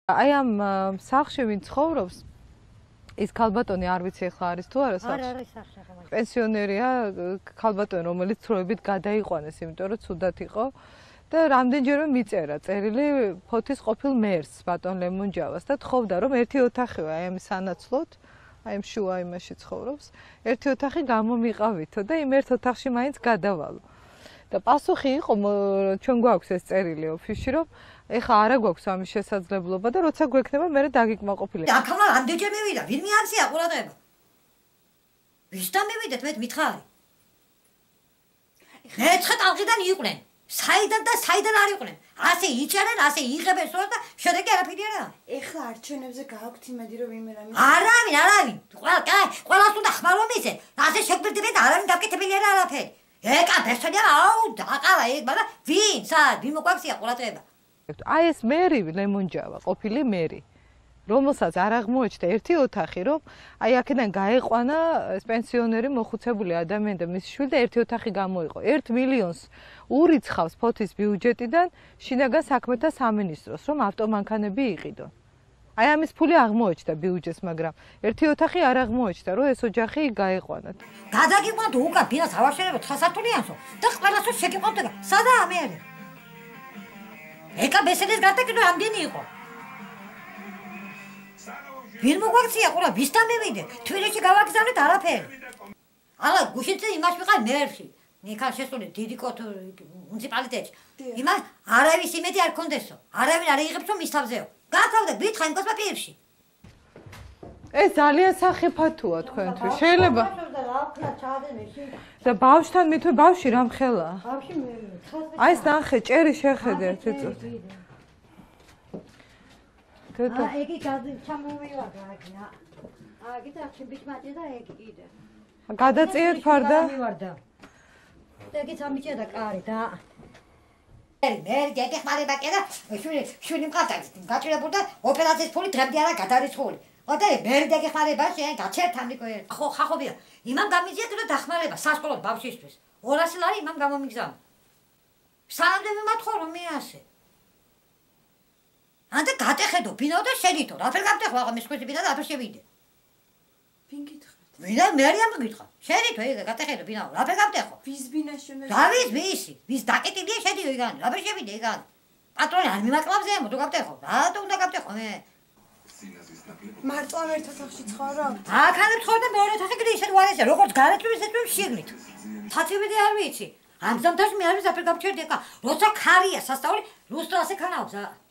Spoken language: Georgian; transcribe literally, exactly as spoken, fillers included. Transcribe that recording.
აი ამ სახლში ვინ ცხოვრობს? ის ქალბატონი არ ვიცი ახლა არის თუ არა სახლში? არ არის სახლში ახლა. პენსიონერია, ქალბატონი, რომელიც ცრუებით გადაიყვანეს, იმიტომ რომ ცუდად იყო და რამდენჯერმე მიწერა წერილი ფოთის ყოფილ მერს, ბატონ ლემონჯავას და თხოვდა რომ ერთი ოთახია აი ამის სანაცვლოდ, აი ამ შუა იმაში ცხოვრობს, ერთი ოთახი გამომიყავითო და იმ ერთ ოთახში მაინც გადავალო. და პასუხი იყო ჩვენ გვაქვს ეს წერილი ოფისში რომ ეხა არა გვაქვს ამის შესაძლებლობა და როცა გვექნება მე დაგიკმაყოფილებ. აქამა ამდენჯერ მივიდა, ვინმე ამსია ყურადღება. ვისთან მივიდეთ მე მითხარი. მეცხრე ტალღიდან იყვნენ. საიდან და საიდან არ იყვნენ. ასე იჭერენ, ასე იღებენ სწორად და შედეგი არაფერი არ არის. ეხლა არჩევნებზე გააქვთ იმედი რომ ვინმე რამე არავინ, არავინ. ყველა კაი, ყველას უნდა ხმარო მისცენ. ასე შეგვიძლია და არავინ დაკეთებელი არ არაფერი. ეკა ბერსონია, აუ, დაყალა ეგ, მაგრამ ვინ, სად, ვინ მოგვაქვს ყურადღება. აი ეს მერი ლემონჯავა, ყოფილი მერი, რომელსაც არ აღმოაჩნდა ერთი ოთახი, რომ აი აქედან გაეყვანა პენსიონერი მოხუცებული ადამიანი და მისი შვილი და ერთი ოთახი გამოიყო. ერთ მილიონს ურიცხავს ფოთის ბიუჯეტიდან შინაგან საქმეთა სამინისტროს, რომ ავტომანქანები იყიდონ. აი ამის ფული აღმოაჩნდა ბიუჯეტს, მაგრამ ერთი ოთახი არ აღმოაჩნდა, რომ ეს ოჯახი გაეყვანათ. გადაგიყვანთ უკან ბინას ავაშენებთ ხასართულიანსო და ყველასო შეგიყვანთ. სადაა მე? ეკა ბესედეს გადაკიდო ამდენი იყო. ვინ მოგვაქცია ყურა ვისთან მივიდე? თბილისში გავაგზავნეთ არაფერი. ალა გუშინზე იმას ვიყავ მერში. ნიკან შესული დიდი კოთ მუნიციპალიტეტში. იმას არავის იმედი არ კონდესო. არავინ არ იღებსო მის თავზეო. გათავდა გვითხრა იმ კოსპაპირში. ეს ძალიან სახიფათოა თქვენთვის. შეიძლება და ბავშვთან მithwe ბავშვი რამხელა? ბავშვი მე აი ეს ნახე, ჭერი შეხედე ერთი წუთი. აა ეგი გადი ჩამოვივარდა აქნა. აა გიტა ჩიბიჭმატი და ეგი კიდე. გადაწიეთ ფარდა. და ეგი სამიჭია და კარი და მე მე ეგ ხმარება კიდე შვილი შვილი მყავდა გაჭირებული და ოპერაციის ფული დღემდე არა გადარიცხული. ოდა მე ეგ ხმარება შენ გაჩერთ ამიკო ხო ხახობია. იმან გამიძიეთ რომ დახმარება სასკოლოდ ბავშვისთვის. ორასი ლარი იმან გამომიგზავნა. სამდე მიმათხო რომ მე ასე. ანდა გადახედო ბინაო და შედითო. რაფერ გავტეხო აღა მისხვისი ბინა და რაფერ შევიდე. ვინ გითხრათ? ვინა მე არიან გითხრა. შედითო ეგ გადახედო ბინაო. რაფერ გავტეხო? ვის ბინაში უნდა? დავის ვისი? ვის დაკეტილია შედიო იგან. რაფერ შევიდე იგან. პატრონი არ მიმაკლავს ზემო თუ გავტეხო. რატო უნდა გავტეხო მე? მარტო ამ ერთ ოთახში ცხოვრობ? აქანებ ცხოვრ და მეორე ოთახი კიდე ისეთ უარესია, როგორც გარეთ ისეთ შიგნით. თათიბედი არ ვიცი. ამ ზამთარში მე არ ვიცი რაფერ გავჩერდი ეკა. როცა ქარია სასწაული, ლუსტრასე ქანავს.